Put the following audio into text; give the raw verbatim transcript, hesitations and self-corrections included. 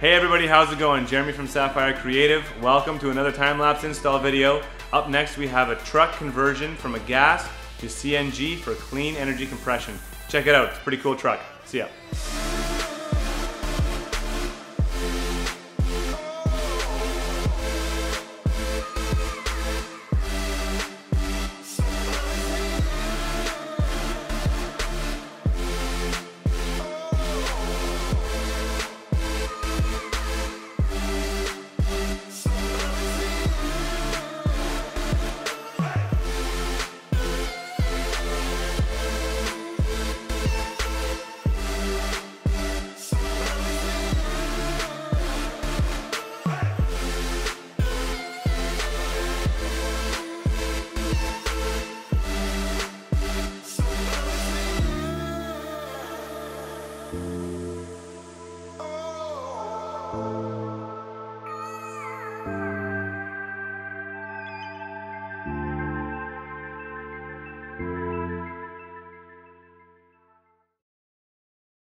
Hey everybody, how's it going? Jeremy from Sapphire Creative. Welcome to another time-lapse install video. Up next we have a truck conversion from a gas to C N G for clean energy compression. Check it out, it's a pretty cool truck. See ya.